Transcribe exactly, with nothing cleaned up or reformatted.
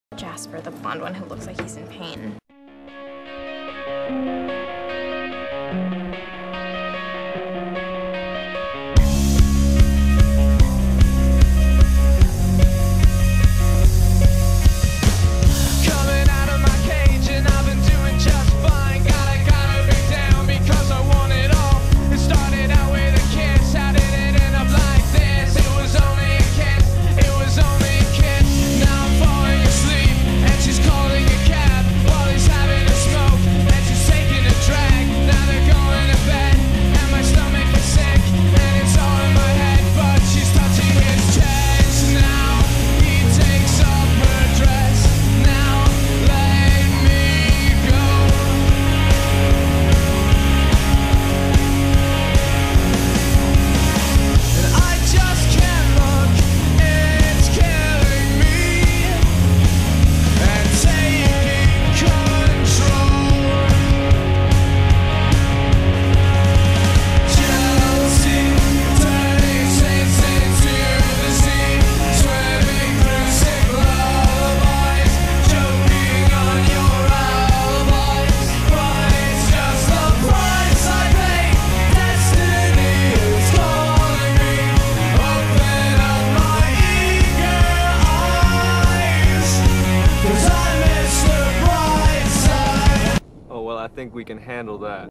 Jasper, the blonde one who looks like he's in pain. I think we can handle that.